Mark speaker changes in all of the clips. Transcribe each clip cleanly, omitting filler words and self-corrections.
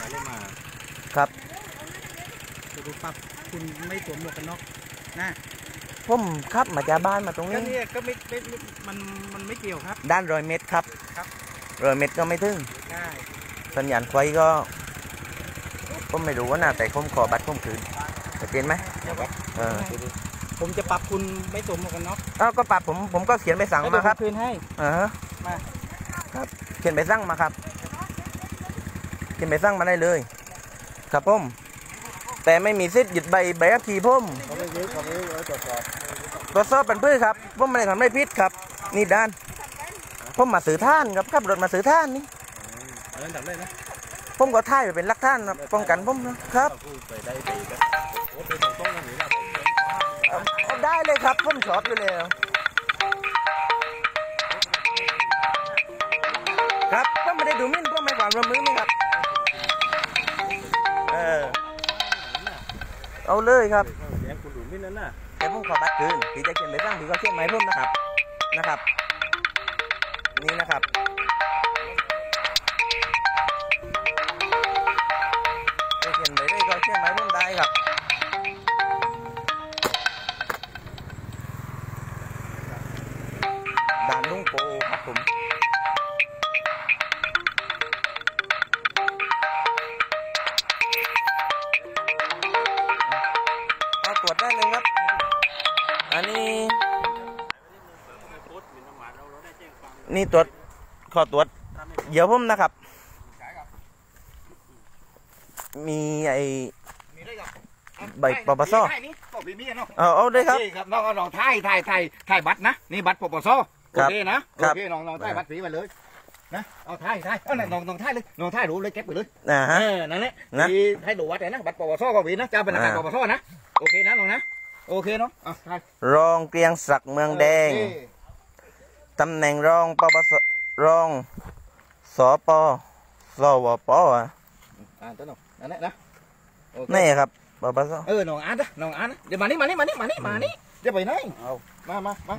Speaker 1: เลยมา
Speaker 2: ครับ
Speaker 1: จะดูปั๊บคุณไม่สวมหมวกกันน็อกนะ
Speaker 2: ผมขับมาจากบ้านมาตรงนี้
Speaker 1: ก็ไม่มันไม่เกี่ยวครับ
Speaker 2: ด้าน100 เมตรครับ100 เมตรก็ไม่ถึง
Speaker 1: ใช่
Speaker 2: สัญญาณไฟก็ผมไม่รู้ว่านะแต่ผมขอบัตรผมคืนจะเป็นไหม
Speaker 1: ผมจะปรับคุณไม่สวมหมวกกันน็อก
Speaker 2: ก็ปรับผมก็เขียนใบสั่งมาครับ
Speaker 1: คืนให้
Speaker 2: มาครับเขียนใบสั่งมาครับเขียนใบสั่งมาได้เลยครับผมแต่ไม่มีสิทธิ์หยุดใบขับขี่ผมตรวจสอบเป็นพื้นครับผมไม่ได้ทำอะไรผิดครับนี่ด้านผมมาสื่อท่านครับขับรถมาสื่อท่านนี่ผมก็ถ่ายไปเป็นหลักฐานป้องกันผมนะครับได้เลยครับผมชอบอยู่แล้วครับผมไม่ได้ดูมิ่นผมไม่ความร่วมมือนี่ครับเอาเลยครับแต่ผมขอบัตรคืนพี่จะเขียนไปตั้งพี่ก็เขียนไม้เพิ่มนะครับนี่นะครับจะเขียนไปได้ก็เขียนไม้เพิ่มได้ครับด่านลุงโปครับผมตรวจได้เลยครับอันนี้ตรวจขอตรวจเดี๋ยวผมนะครับมีไอ้ใบปปสเอาได้ครับ
Speaker 1: น้องถ่ายบัตรนะนี่บัตรปปสโอเคนะโอเคน้องถ่ายบัตรสีไปเลยนะเอาถ่ายน้องถ่ายเลยน้องถ่ายรูปเลยเก็บไปเลยนั่นแหละที่ให้ดูวัดเลยนะบัตรปปสก็วีนะเจ้าเป็นนักการปปสนะโอเคนะน้องนะโอเคเนาะ
Speaker 2: รองเกรียงศักดิ์เมืองแดงตำแหน่งรองปปสรองสปสวป
Speaker 1: ตัวน้องนั่นแหละนะ
Speaker 2: นี่ครับปปส
Speaker 1: น้องอ่านนะเดี๋ยวมานี่เดี๋ยวไปไหนเอามานะ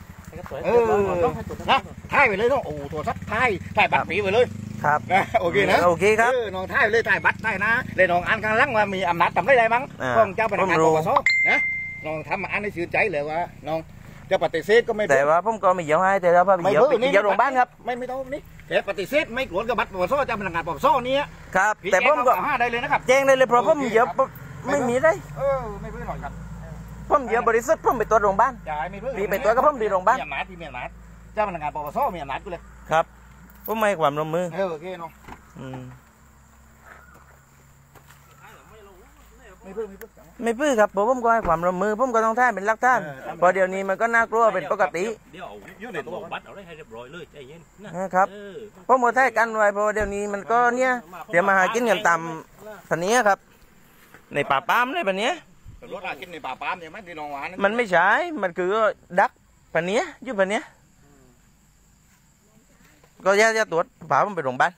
Speaker 1: ถ่ายไปเลยน้องโอ้โทรศัพท์ถ่ายบัตรผีไปเลย
Speaker 2: ครับ
Speaker 1: โอเคนะ
Speaker 2: โอเคครับ
Speaker 1: น้องถ่ายเลยถ่ายบัตรได้นะเลยน้องอ่านกำลังว่ามีอำนาจทำได้มั้งพ้องเจ้าพนักงานปปสนะน้องทำมาอ่านให้ชื่นใจเลยว่าน้องจะปฏิเสธก็ไม่
Speaker 2: แต่ว่าผมก็ไม่เยอะให้แต่ว่าไม่เยอะไปเยอะโรงพยาบาลครับ
Speaker 1: ไม่ต้องนี่แต่ปฏิเสธไม่กวนกับบัตรปปสเจ้าพนักงานปปสนี้
Speaker 2: ครับแต่ผมก็
Speaker 1: ได้เลยนะครับ
Speaker 2: แจ้งได้เลยเพราะผมเยอะไม่มีได้
Speaker 1: ไม่เพื่อหน่อยครับ
Speaker 2: ผมเยอะบริสุทธิ์ผมไปตรวจโรงพยาบาลดีไปตรวจก็ผมดีโรงพยาบาล
Speaker 1: มีอำนาจเจ้าพนักงานปปสมีอำนาจกูเลย
Speaker 2: ครับผมไม่ความร่วมมือ
Speaker 1: โอเคน้อง
Speaker 2: ไม่พื้ครับผมก็ให้ความร่วมมือผมก็ต้องท่าเป็นหลักฐานพอเดี๋ยวนี้มันก็น่ากลัวเป็นปกติ
Speaker 3: เดี๋ยวอยู่ในตัวบัตรเอาได้ให้เรียบร้อยเลยใจเย็น
Speaker 2: นะครับผมก็ท่ากันไว้พอเดี๋ยวนี้มันก็เนี่ยเดี๋ยวมาหากินกันตามสันนี้ครับในป่าปามเลยแบบนี้
Speaker 1: รถอากินในป่าปามเนี่ยมันที่นองหวาน
Speaker 2: มันไม่ใช่มันคือดักแบบนี้อยู่แบบนี้ก็จะตรวจผ่าผมไปโรงพยาบาล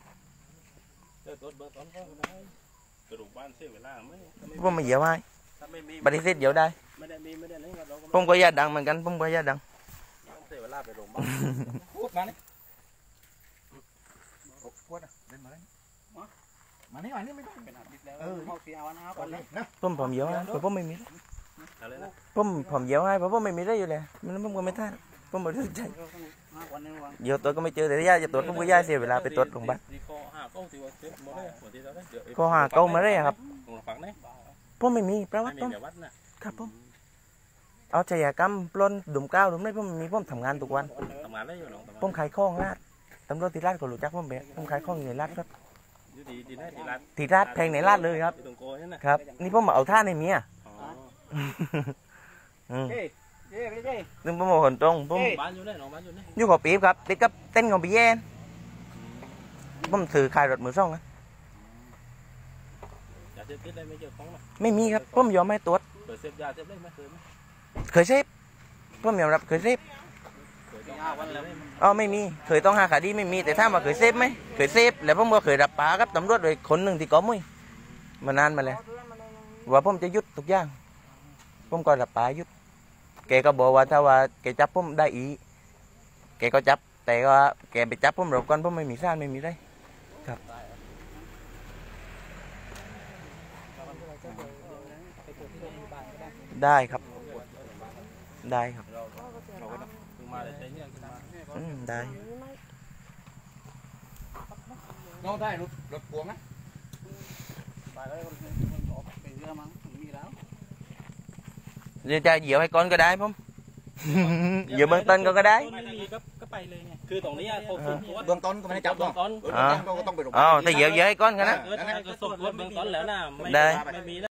Speaker 2: ผมไม่เยอะให้ปฏิเสธเยอะได้ผมก็ยาดังเหมือนกันผมก็ยาดังผมเยอะให้เพราะผมไม่มีผมเยอะให้เพราะผมไม่มีได้อยู่เลยมันผมก็ไม่ท่าผมไม่รู้ใจเดี๋ยวตัวก็ไม่เจอแต่ย่าจะตรวจผมก็ย่าเสียเวลาไปตรวจโรงพยาบาลข้อหาเก้ามาได้ครับผมไม่มีประวัติผมครับผมเอาใจกรรมปล้นดุมก้าวดุมได้ผมมีผมทำงานทุกวันผมขายข้องลาดตำรวจที่ลาดก็รู้จักผมแบบผมขายข้องอยู่ในลาดครับที่ลาดแพงในลาดเลยครับครับนี่ผมมาเอาท่าในเมียนึกผมมาหนตรงผมอยู่กับปี๊บครับติดกับเต้นของพี่แย่ผมถือขายรถมือสองนะไม่มีครับผมยอมไม่ตรวจเคยเสพผมยอมรับเคยเสพไม่มีเคยต้องหาคดีไม่มีแต่ถ้ามาเคยเสพไหมเคยเสพแล้วผมก็เคยรับปากกับตำรวจโดยคนหนึ่งที่ก้อมุ้ยมานานมาแล้วว่าผมจะยุดทุกอย่างผมก็รับปากยุดแกก็บอกว่าถ้าว่าแกจับผมได้อีแกก็จับแต่ว่าแกไปจับผมรบกวนผมไม่มีซ่านไม่มีได้ครับได้ครับได้ครับได้
Speaker 1: น้องได้รถพวงนะ
Speaker 2: เดี๋ยวจะเหยียวให้ก้อนก็ได้ผม เหยียวเบื้องต้นก็ได้
Speaker 3: ไม่มีก็ไปเลยไงคือตรงนี้เขาส่งตัว
Speaker 1: เบื้องต้นก็ไม่ได้จับ
Speaker 3: เบื้องต้น
Speaker 1: ก็ต้องไป
Speaker 2: อ๋อแต่เหยียวให้ก้อนกันนะ
Speaker 3: ถ้าก็ส่งตัวเบื้องต้นแล้วนะ
Speaker 2: ได้
Speaker 3: ไม่มี